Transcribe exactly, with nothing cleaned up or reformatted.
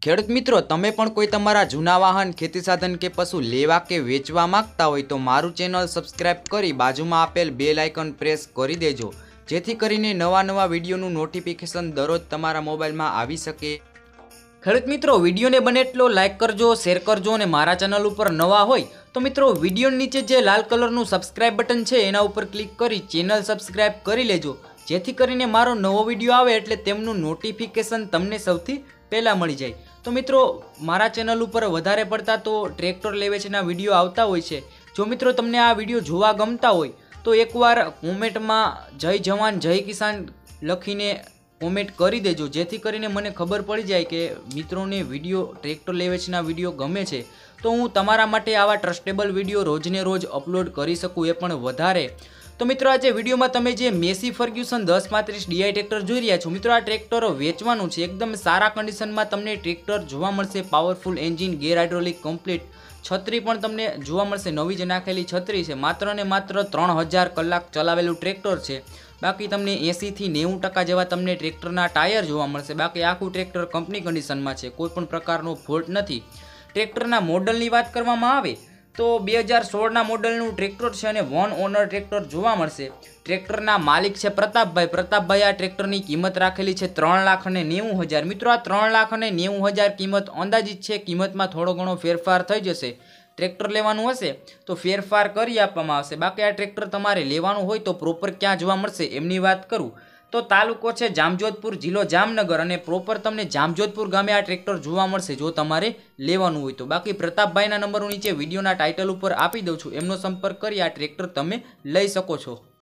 ખેડૂત મિત્રો, તમે પણ કોઈ તમારા જૂના વાહન, ખેતી સાધન કે પશુ લેવા કે વેચવા માંગતા હોય તો મારું ચેનલ સબસ્ક્રાઇબ કરી બાજુમાં આપેલ બેલ આઇકન પ્રેસ કરી દેજો, જેથી કરીને નવા નવા વિડીયોનું નોટિફિકેશન દરરોજ તમારા મોબાઈલમાં આવી શકે। ખેડૂત મિત્રો, વિડીયોને બને એટલો લાઇક કરજો, શેર કરજો અને મારા ચેનલ ઉપર નવા હોય તો મિત્રો વિડીયો નીચે જે લાલ કલરનું સબસ્ક્રાઇબ બટન છે એના ઉપર ક્લિક કરી ચેનલ સબસ્ક્રાઇબ કરી લેજો, જેથી કરીને મારો નવો વિડીયો આવે એટલે તેમનું નોટિફિકેશન તમને સૌથી પહેલાં મળી જાય। તો મિત્રો, મારા ચેનલ ઉપર વધારે પડતા તો ટ્રેક્ટર લે વેચના વિડીયો આવતા હોય છે। જો મિત્રો તમને આ વિડીયો જોવા ગમતા હોય તો એકવાર કોમેન્ટમાં જય જવાન જય કિસાન લખીને કોમેન્ટ કરી દેજો, જેથી કરીને મને ખબર પડી જાય કે મિત્રોને વિડીયો ટ્રેક્ટર લે વેચના વિડીયો ગમે છે, તો હું તમારા માટે આવા ટ્રસ્ટેબલ વિડીયો રોજને રોજ અપલોડ કરી શકું એ પણ વધારે। તો મિત્રો, આજે વિડીયોમાં તમે જે મેસી ફર્ગ્યુસન દસ પાંત્રીસ ડીઆઈ ટ્રેક્ટર જોઈ રહ્યા છો, મિત્રો આ ટ્રેક્ટર વેચવાનું છે। એકદમ સારા કન્ડિશનમાં તમને ટ્રેક્ટર જોવા મળશે। Powerful engine, gear hydraulic complete, છત્રી પણ તમને જોવા મળશે, નવી જ નાખેલી છત્રી છે। માત્ર ને માત્ર ત્રણ હજાર કલાક ચલાવેલું ટ્રેક્ટર છે। બાકી તમને એંસીથી નેવું ટકા જેવા તમને ટ્રેક્ટરના ટાયર જોવા મળશે। બાકી આખું ટ્રેક્ટર કંપની કન્ડિશનમાં છે, કોઈ પણ પ્રકારનો ફોલ્ટ નથી। ટ્રેક્ટરના મોડલની વાત કરવામાં આવે તો બે હજાર સોળના મોડલનું ટ્રેક્ટર છે અને વન ઓનર ટ્રેક્ટર જોવા મળશે। ટ્રેક્ટરના માલિક છે પ્રતાપભાઈ। પ્રતાપભાઈ આ ટ્રેક્ટરની કિંમત રાખેલી છે ત્રણ લાખ અને નેવું હજાર। મિત્રો, આ ત્રણ લાખ અને નેવું હજાર કિંમત અંદાજિત છે, કિંમતમાં થોડો ઘણો ફેરફાર થઈ જશે। ટ્રેક્ટર લેવાનું હશે તો ફેરફાર કરી આપવામાં આવશે। બાકી આ ટ્રેક્ટર તમારે લેવાનું હોય તો પ્રોપર ક્યાં જોવા મળશે એમની વાત કરું તો તાલુકો છે જામજોધપુર, જિલ્લો જામનગર અને પ્રોપર તમને જામજોધપુર ગામે આ ટ્રેક્ટર જોવા મળશે જો તમારે લેવાનું હોય તો। બાકી પ્રતાપભાઈના નંબર હું નીચે વિડીયોના ટાઇટલ ઉપર આપી દઉં છું, એમનો સંપર્ક કરી આ ટ્રેક્ટર તમે લઈ શકો છો।